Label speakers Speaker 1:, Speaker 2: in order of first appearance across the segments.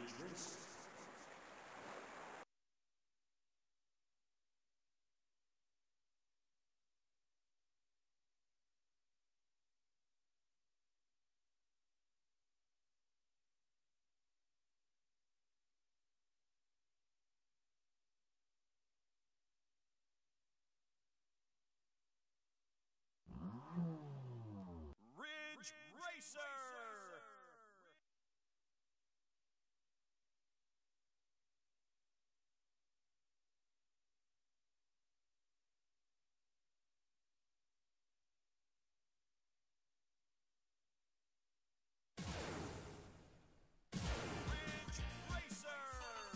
Speaker 1: Ridge Racer! Ridge Racer!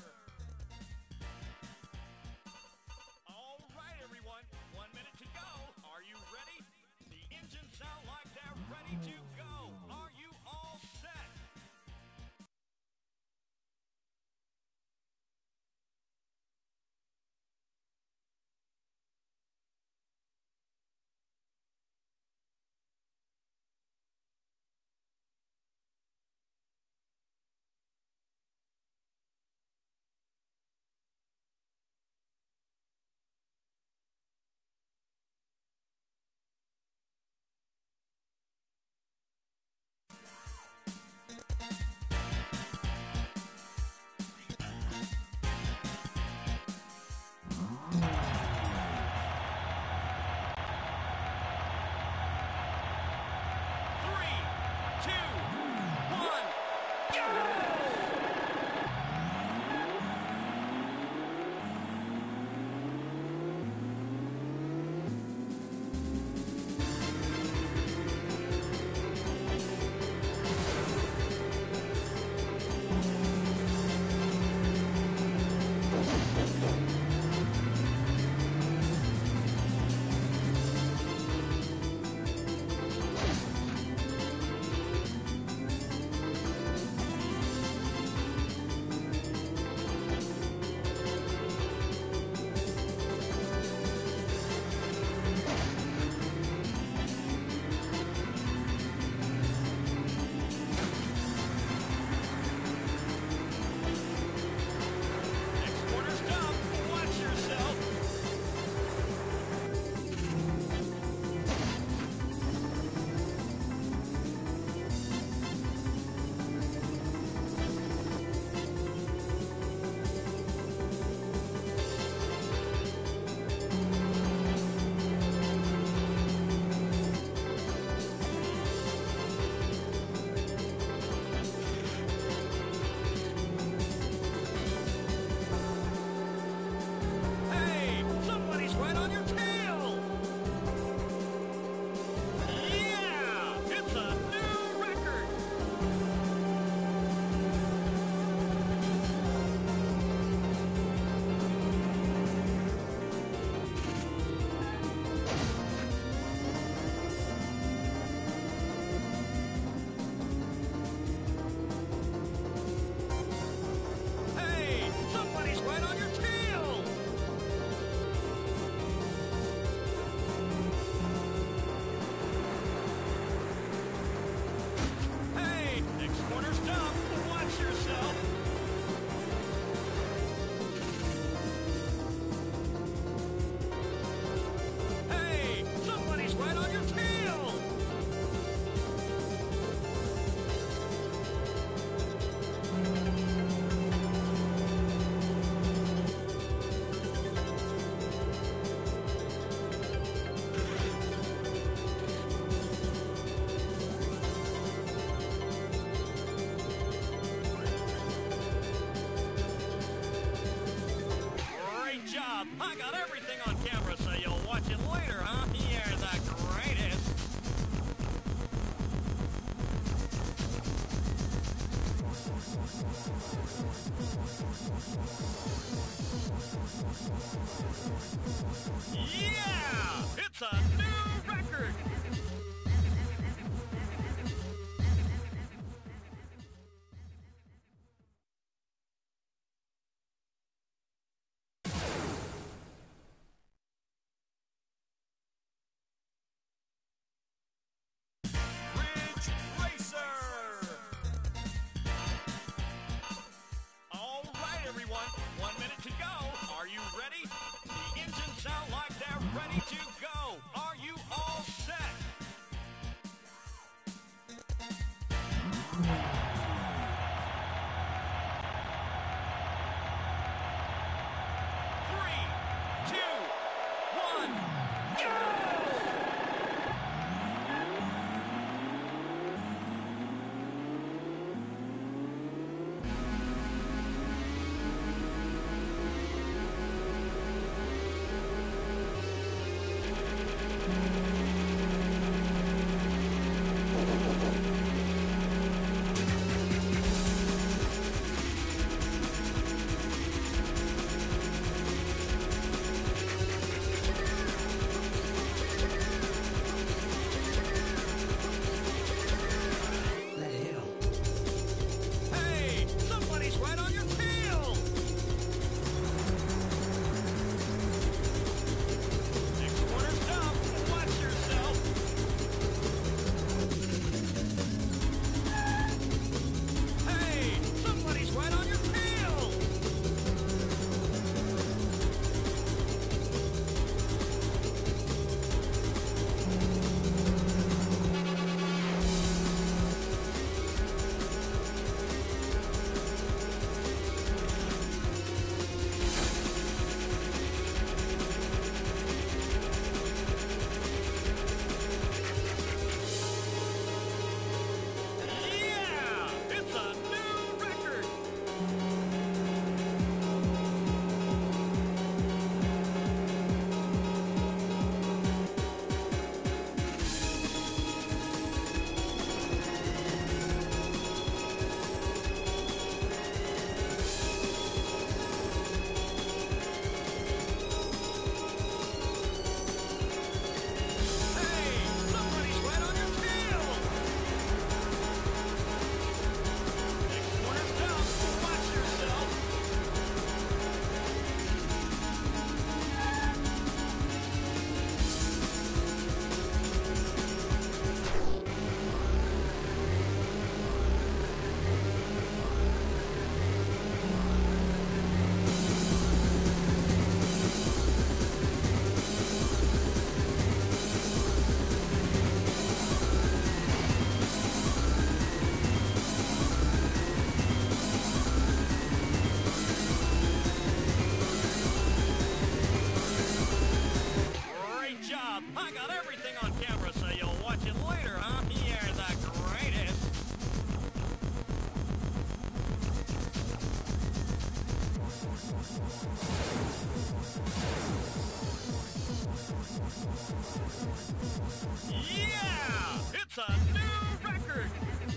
Speaker 1: All right, everyone. 1 minute to go. Are you ready? The engines sound like they're ready to go. Are you all set? Three, two, one, go! Next corner's tough. Watch yourself. Hey, somebody's right on your tail. Yeah, it's a new record. Hey, somebody's right on your tail. Hey, next corner's tough. Watch yourself. Hey, somebody's right on your tail. Great job. I got everything on camera, so you'll watch it later, huh? You're the greatest. Yeah! It's a new record! everyone. 1 minute to go. Are you ready? The engines sound like they're ready to go. Are you all set? 3, 2, 1, go! Hey, somebody's right on your tail! Next corner's tough. Watch yourself. Hey, somebody's right on your tail! Yeah! It's a new record! Hey, somebody's right on your tail! Next corner's tough. Watch yourself. Great job! I got everything on camera, so you'll watch it later, huh? You're the greatest! Yeah! It's a new record!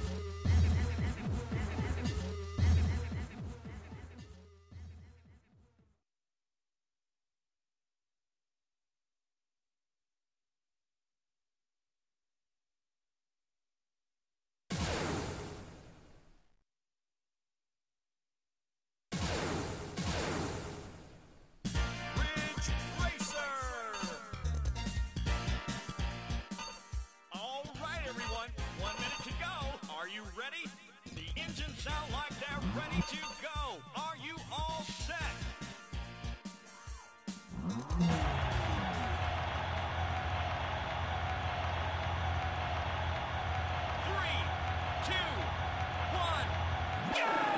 Speaker 1: Ridge Racer! All right, everyone. 1 minute to go. Are you ready? The engines sound like they're ready to go. Are you all set? 3, 2, 1, go!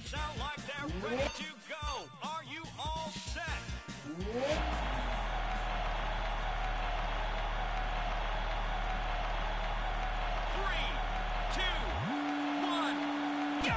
Speaker 1: engines sound like they're ready to go. Are you all set? 3, 2, 1, go!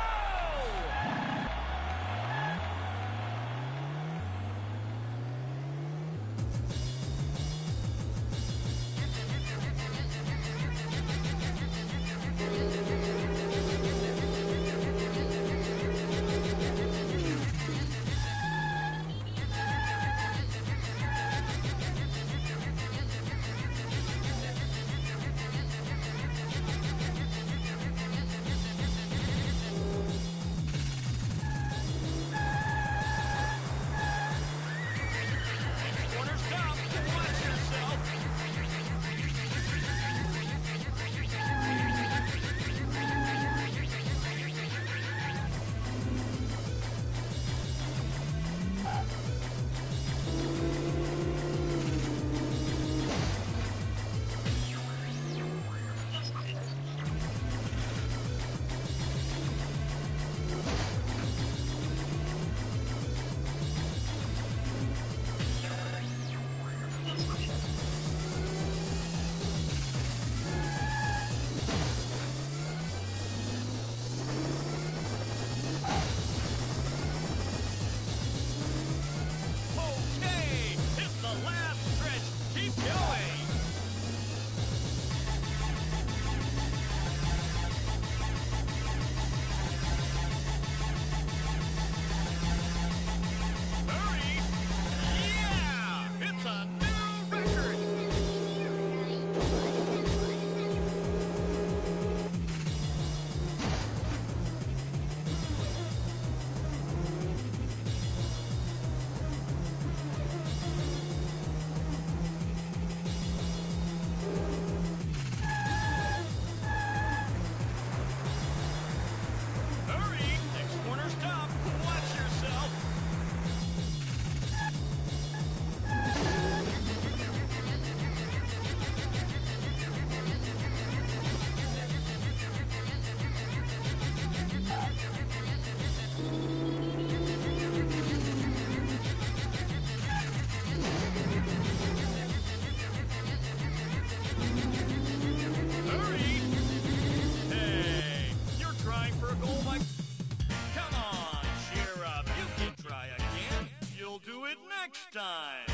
Speaker 1: Next time.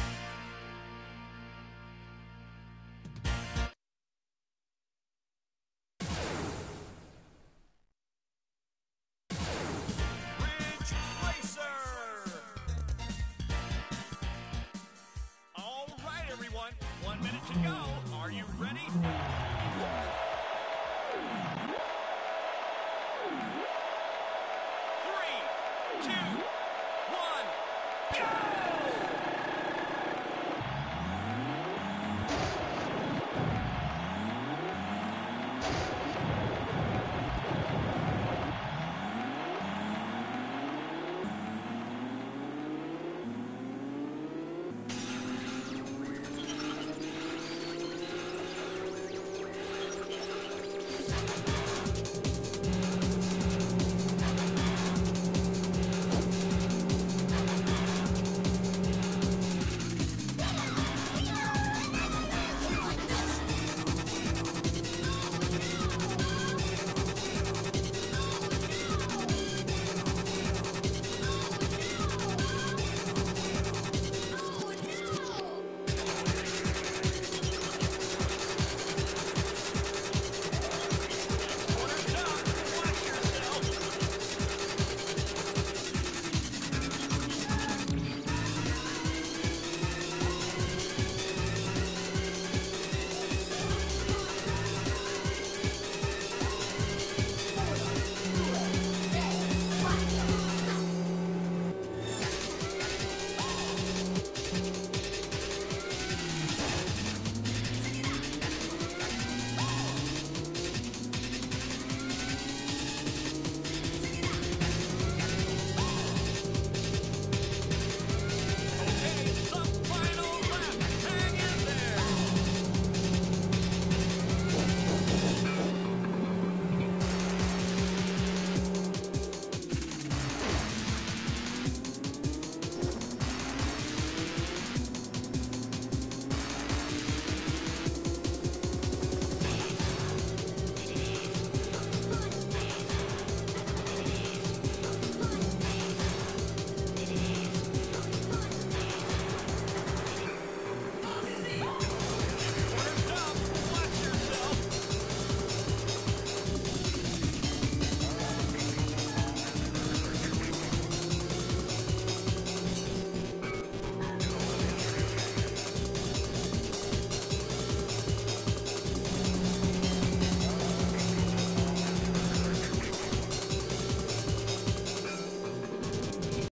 Speaker 1: Ridge Racer. All right, everyone. 1 minute to go. Are you ready?